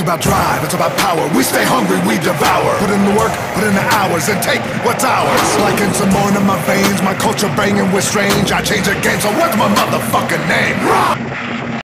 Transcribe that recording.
about drive, it's about power. We stay hungry, we devour. Put in the work, put in the hours, and take what's ours. Like in some more in my veins, my culture banging with strange. I change the game, so what's my motherfucking name?